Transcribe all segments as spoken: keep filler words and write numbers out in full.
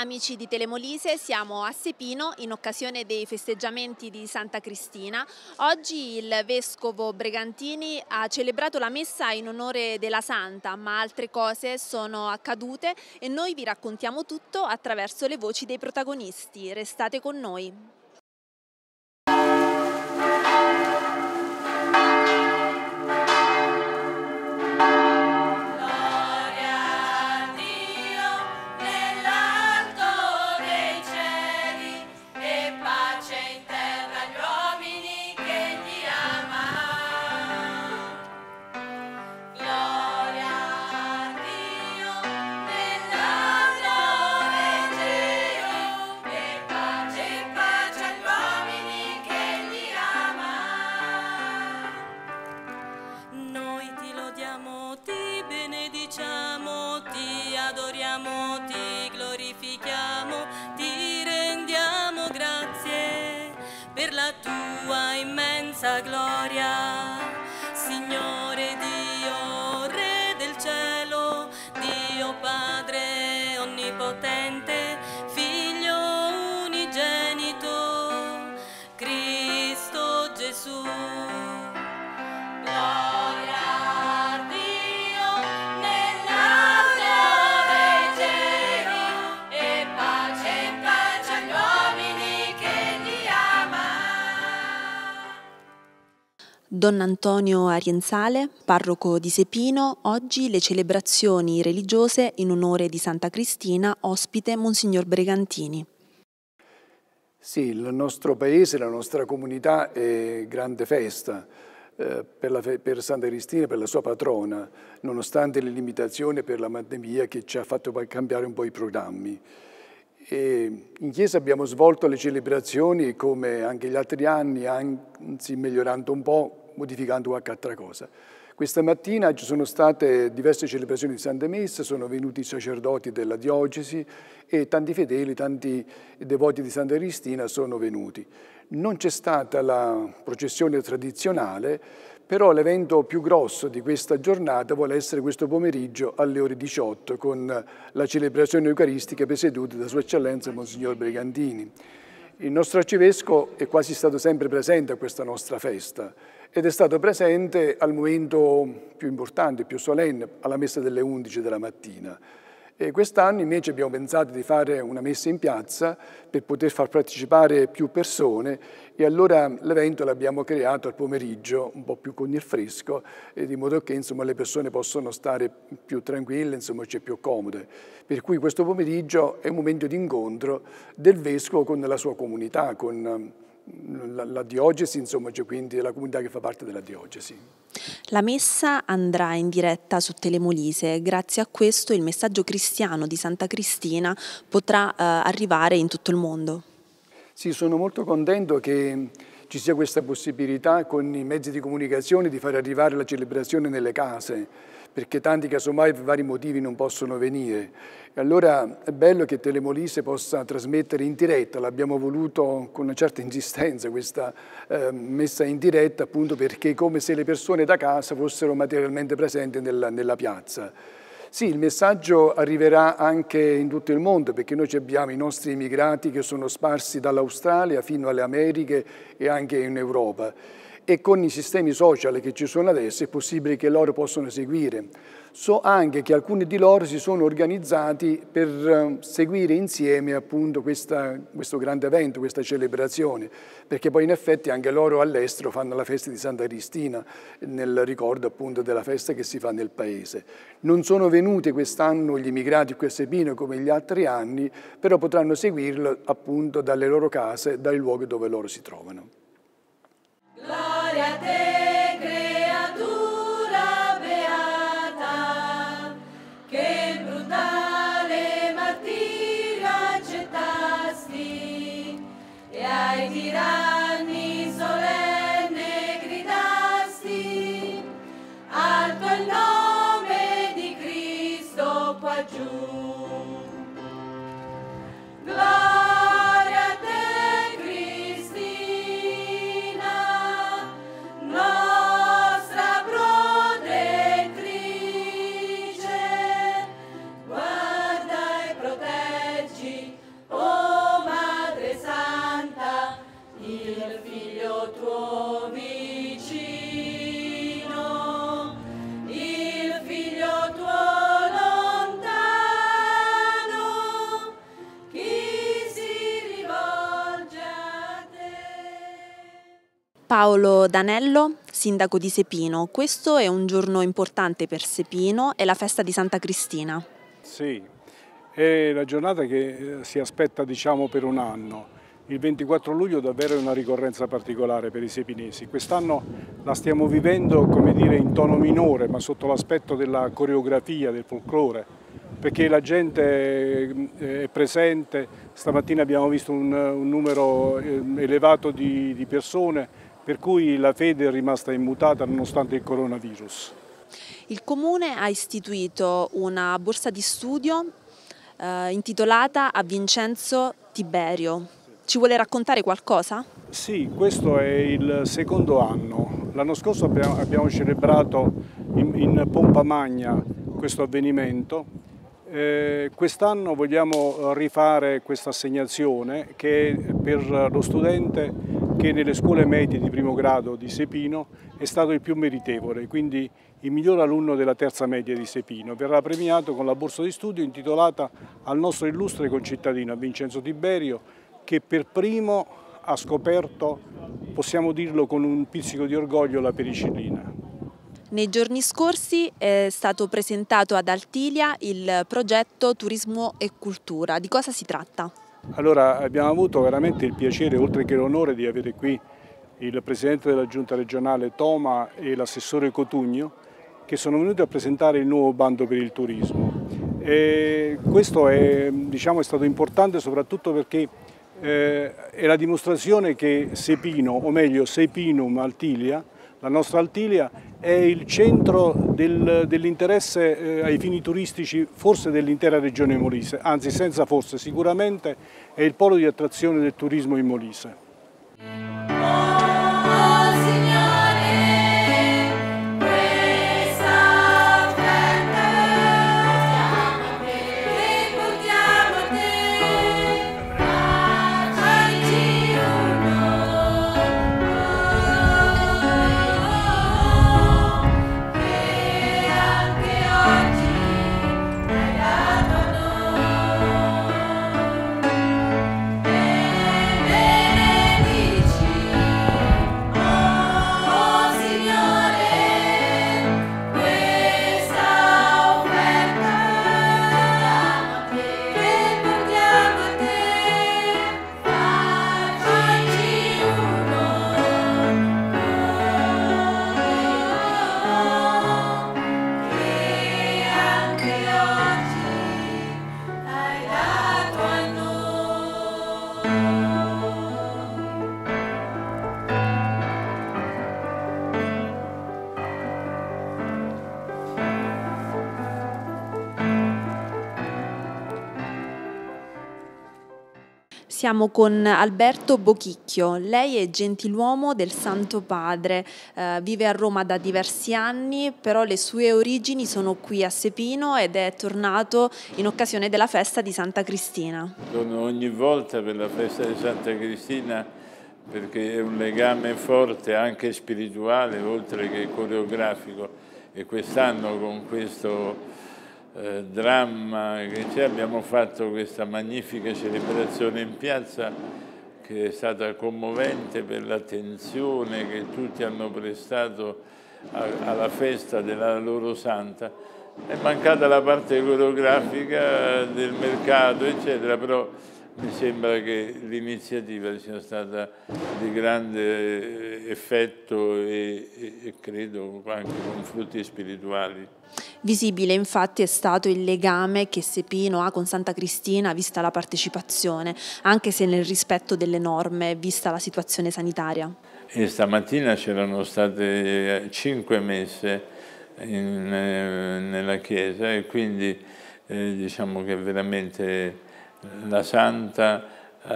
Amici di Telemolise, siamo a Sepino in occasione dei festeggiamenti di Santa Cristina. Oggi il Vescovo Bregantini ha celebrato la messa in onore della Santa, ma altre cose sono accadute e noi vi raccontiamo tutto attraverso le voci dei protagonisti. Restate con noi. Ti glorifichiamo, ti rendiamo grazie per la tua immensa gloria, Signore Dio, Re del cielo, Dio Padre onnipotente, Figlio unigenito, Cristo Gesù. Don Antonio Arienzale, parroco di Sepino, oggi le celebrazioni religiose in onore di Santa Cristina, ospite Monsignor Bregantini. Sì, il nostro paese, la nostra comunità è grande festa eh, per, la, per Santa Cristina, per la sua patrona, nonostante le limitazioni per la pandemia che ci ha fatto cambiare un po' i programmi. E in chiesa abbiamo svolto le celebrazioni come anche gli altri anni, anzi migliorando un po', modificando qualche altra cosa. Questa mattina ci sono state diverse celebrazioni di Santa Messa, sono venuti i sacerdoti della diocesi e tanti fedeli, tanti devoti di Santa Cristina sono venuti. Non c'è stata la processione tradizionale, però l'evento più grosso di questa giornata vuole essere questo pomeriggio alle ore diciotto con la celebrazione eucaristica presieduta da Sua Eccellenza Monsignor Bregantini. Il nostro arcivescovo è quasi stato sempre presente a questa nostra festa ed è stato presente al momento più importante, più solenne, alla messa delle undici della mattina. E quest'anno invece abbiamo pensato di fare una messa in piazza per poter far partecipare più persone e allora l'evento l'abbiamo creato al pomeriggio, un po' più con il fresco, eh, di modo che insomma, le persone possono stare più tranquille, insomma, cioè più comode. Per cui questo pomeriggio è un momento di incontro del Vescovo con la sua comunità, con la, la diocesi, insomma, cioè quindi la comunità che fa parte della diocesi. La messa andrà in diretta su Telemolise, grazie a questo il messaggio cristiano di Santa Cristina potrà eh, arrivare in tutto il mondo. Sì, sono molto contento che ci sia questa possibilità con i mezzi di comunicazione di far arrivare la celebrazione nelle case, perché tanti casomai per vari motivi non possono venire. E allora è bello che Telemolise possa trasmettere in diretta, l'abbiamo voluto con una certa insistenza questa eh, messa in diretta appunto perché è come se le persone da casa fossero materialmente presenti nella, nella piazza. Sì, il messaggio arriverà anche in tutto il mondo perché noi abbiamo i nostri immigrati che sono sparsi dall'Australia fino alle Americhe e anche in Europa. E con i sistemi social che ci sono adesso è possibile che loro possano seguire. So anche che alcuni di loro si sono organizzati per seguire insieme appunto questa, questo grande evento, questa celebrazione, perché poi in effetti anche loro all'estero fanno la festa di Santa Cristina nel ricordo appunto della festa che si fa nel paese. Non sono venuti quest'anno gli immigrati qui a Sepino come gli altri anni, però potranno seguirlo appunto dalle loro case, dai luoghi dove loro si trovano. Gloria a te, creatura beata, che il brutale martirio accettasti e ai tiranni solenne gridasti, alto il nome di Cristo qua giù. Gloria a te, Paolo Danello, sindaco di Sepino. Questo è un giorno importante per Sepino, è la festa di Santa Cristina. Sì, è la giornata che si aspetta, diciamo, per un anno. Il ventiquattro luglio davvero è una ricorrenza particolare per i sepinesi. Quest'anno la stiamo vivendo, come dire, in tono minore, ma sotto l'aspetto della coreografia, del folklore, perché la gente è presente. Stamattina abbiamo visto un, un numero elevato di, di persone, per cui la fede è rimasta immutata nonostante il coronavirus. Il Comune ha istituito una borsa di studio eh, intitolata a Vincenzo Tiberio. Ci vuole raccontare qualcosa? Sì, questo è il secondo anno. L'anno scorso abbiamo, abbiamo celebrato in, in pompa magna questo avvenimento. Eh, quest'anno vogliamo rifare questa assegnazione che è per lo studente che nelle scuole medie di primo grado di Sepino è stato il più meritevole, quindi il miglior alunno della terza media di Sepino. Verrà premiato con la borsa di studio intitolata al nostro illustre concittadino, a Vincenzo Tiberio, che per primo ha scoperto, possiamo dirlo con un pizzico di orgoglio, la penicillina. Nei giorni scorsi è stato presentato ad Altilia il progetto Turismo e Cultura. Di cosa si tratta? Allora, abbiamo avuto veramente il piacere, oltre che l'onore, di avere qui il Presidente della Giunta regionale Toma e l'Assessore Cotugno, che sono venuti a presentare il nuovo bando per il turismo. E questo è, diciamo, è stato importante soprattutto perché Eh, è la dimostrazione che Sepino, o meglio Sepinum Altilia, la nostra Altilia, è il centro del, dell'interesse eh, ai fini turistici forse dell'intera regione Molise, anzi senza forse, sicuramente è il polo di attrazione del turismo in Molise. Siamo con Alberto Bochicchio, lei è gentiluomo del Santo Padre, eh, vive a Roma da diversi anni, però le sue origini sono qui a Sepino ed è tornato in occasione della festa di Santa Cristina. Sono ogni volta per la festa di Santa Cristina perché è un legame forte anche spirituale oltre che coreografico, e quest'anno con questo Eh, dramma che c'è abbiamo fatto questa magnifica celebrazione in piazza che è stata commovente per l'attenzione che tutti hanno prestato a, alla festa della loro santa. È mancata la parte coreografica del mercato eccetera, però mi sembra che l'iniziativa sia stata di grande effetto e, e, e credo anche con frutti spirituali. Visibile infatti è stato il legame che Sepino ha con Santa Cristina vista la partecipazione, anche se nel rispetto delle norme, vista la situazione sanitaria. E stamattina c'erano state cinque messe in, eh, nella chiesa e quindi eh, diciamo che veramente la Santa eh,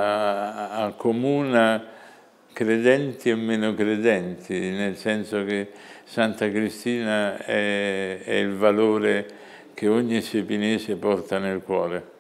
accomuna credenti e meno credenti, nel senso che Santa Cristina è, è il valore che ogni sepinese porta nel cuore.